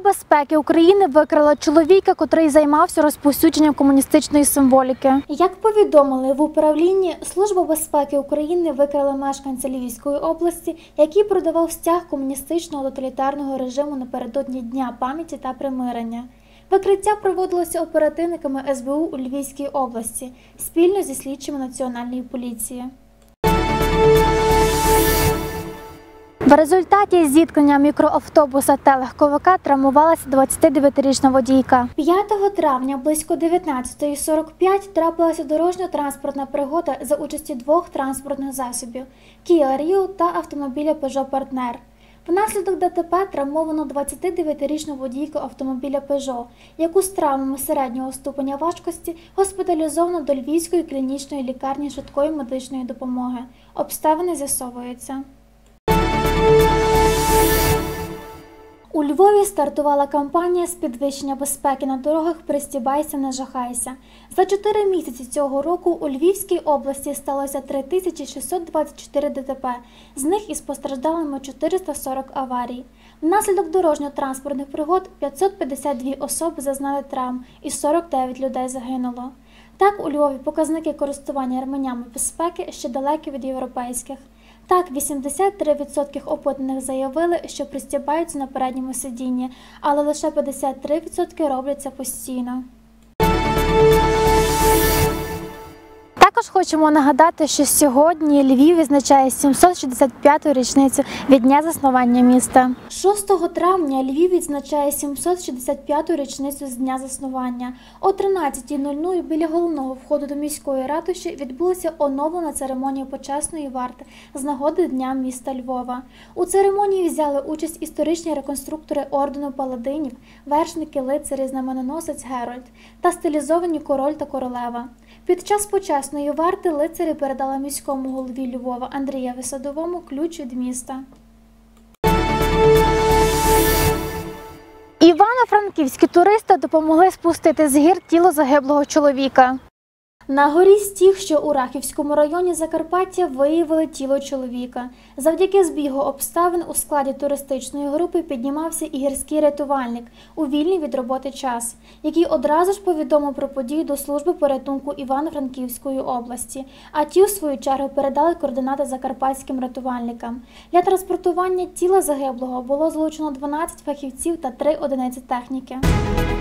безпеки України викрила чоловіка, котрий займався розповсюдженням комуністичної символіки. Як повідомили в управлінні, Служба безпеки України викрила мешканця Львівської області, який продавав стяг комуністичного тоталітарного режиму напередодні Дня пам'яті та примирення. Викриття проводилося оперативниками СБУ у Львівській області спільно зі слідчими Національної поліції. В результаті зіткнення мікроавтобуса та легковика травмувалася 29-річна водійка. 5 травня близько 19:45 трапилася дорожньо-транспортна пригода за участі двох транспортних засобів – Kia Rio та автомобіля Peugeot Partner. Внаслідок ДТП травмовано 29-річну водійку автомобіля Peugeot, яку з травмами середнього ступеня важкості госпіталізовано до Львівської клінічної лікарні швидкої медичної допомоги. Обставини з'ясовуються. У Львові стартувала кампанія з підвищення безпеки на дорогах «Пристібайся, не жахайся». За 4 місяці цього року у Львівській області сталося 3624 ДТП, з них із постраждалими 440 аварій. Внаслідок дорожньо-транспортних пригод 552 особи зазнали травм і 49 людей загинуло. Так, у Львові показники користування ременями безпеки ще далекі від європейських. Так, 83% опитаних заявили, що пристібаються на передньому сидінні, але лише 53% роблять це постійно. Також хочемо нагадати, що сьогодні Львів відзначає 765-ту річницю від дня заснування міста. 6 травня Львів відзначає 765-ту річницю з дня заснування. О 13:00 біля головного входу до міської ратуші відбулася оновлена церемонія почесної варти з нагоди Дня міста Львова. У церемонії взяли участь історичні реконструктори ордену паладинів, вершники, лицарі, знаменоносець Герольд та стилізовані король та королева. Під час почесної варти лицарі передали міському голові Львова Андрієві Садовому ключ від міста. Івано-франківські туристи допомогли спустити з гір тіло загиблого чоловіка. На горі Стіг, що у Рахівському районі Закарпаття, виявили тіло чоловіка. Завдяки збігу обставин у складі туристичної групи піднімався і гірський рятувальник у вільний від роботи час, який одразу ж повідомив про подію до служби порятунку Івано-Франківської області, а ті, у свою чергу, передали координати закарпатським рятувальникам. Для транспортування тіла загиблого було залучено 12 фахівців та 3 одиниці техніки.